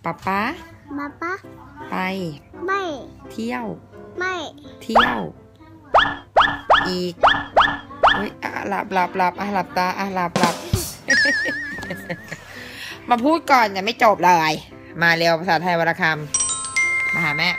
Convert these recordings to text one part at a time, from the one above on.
ป๊าป๊าไปไม่เที่ยวไม่เที่ยวอีกเฮ้ยหลับหลับหลับตาหลับ มาพูดก่อนยังไม่จบเลยมาเร็วภาษาไทยวรรณคำมาหาแม่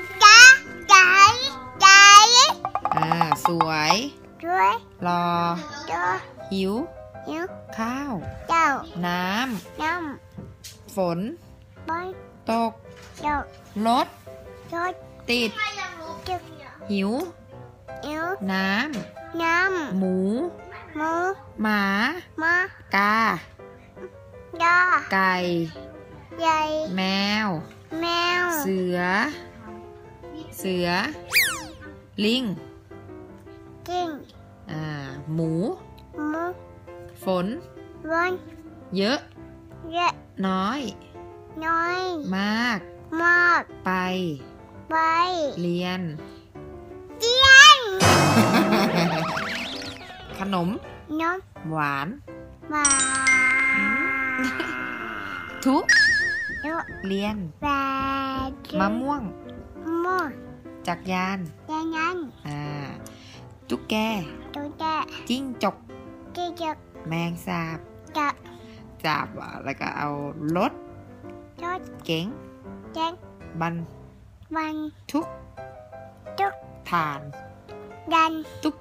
สวยรอหิวข้าวน้ำฝนตกรถติดหิวน้ำหมูหมากาไก่แมวเสือลิงหมูฝนเยอะน้อยมากไปเรียนขนมหวานทุเรียนมะม่วงจักรยานตุ๊กแกจิ้งจกแมงสาบจับแล้วก็เอารถเก๋งบันทุกฐานตุ๊ก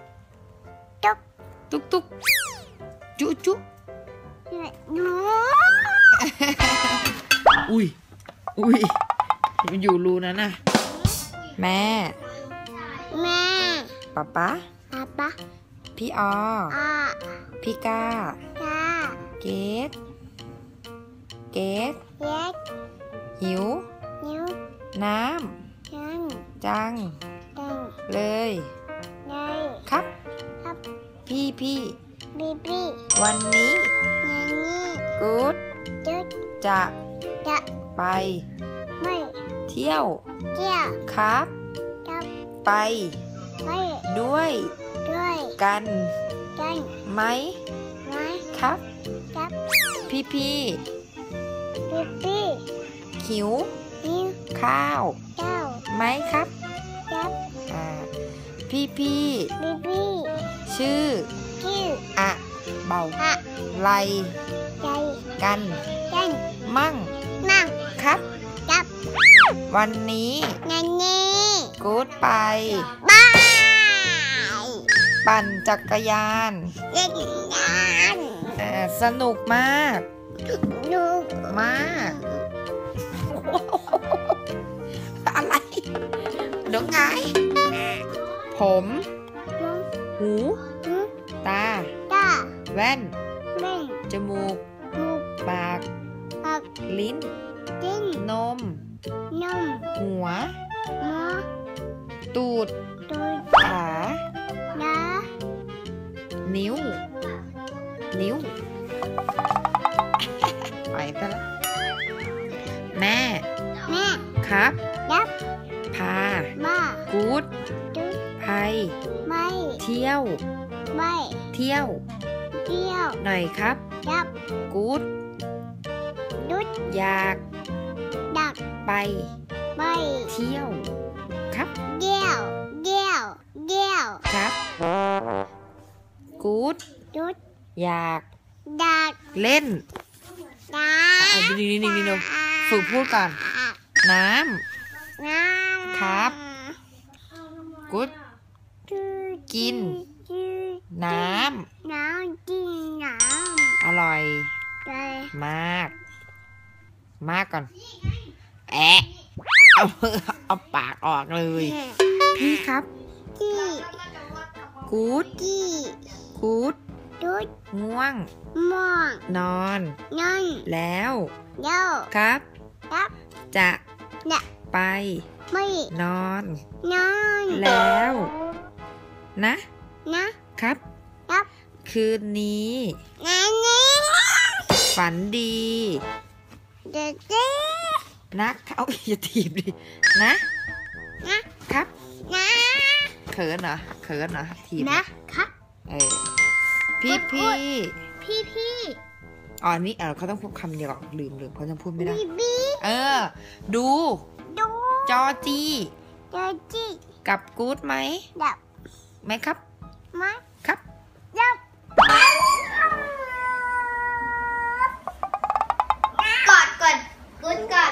จุอุ้ยอยู่รูนั้นน่ะแม่ป๊าพี่ออพี่ก้าเกดหิวน้ำจังเลยครับพี่วันนี้กู๊ดจะไปเที่ยวครับไปด้วยกันไหมครับพี่หิวข้าวไหมครับพี่ชื่ออะเบาไรกันมั่งครับวันนี้กู๊ดไปปั่นจักรยานสนุกมากอะไรเดี๋ยวไงผมหูตาแว่นจมูกปากลิ้นนมหัวตูดขานิ้วไปซะละแม่ครับพากู๊ดไปเที่ยวหน่อยครับกู๊ดอยากไปเที่ยวครับครับกู๊ดอยากเล่นนี่ฝึกพูดก่อนน้ำครับกู๊ดกินน้ำอร่อยมากก่อนเอาปากออกเลยพี่ครับกู๊ดง่วงนอนแล้วครับจะไปนอนแล้วนะครับคืนนี้ฝันดีนะเขาอย่าถีบดินะครับเขินเหรอถีบนะครับพี่อ๋อนี่เขาต้องพูดคำเดียวกับลืมเขาจะพูดไม่ได้ดูจอจีกับกู๊ดไหมไหมครับครับกอดกู๊ดกอด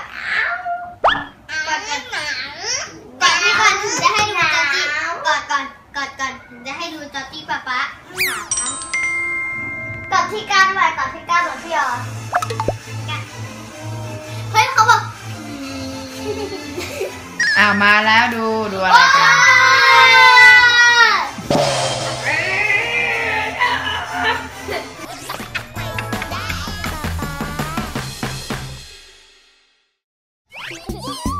ที่ก่อนถึงจะให้ดูจอจี้กอดถึงจะให้ดูจอจี้ป๊ากอดที่ก้านไว้กอดที่ก้านหมดพี่อ๋อเฮ้ยเขาบอกมาแล้วดูอะไรกัน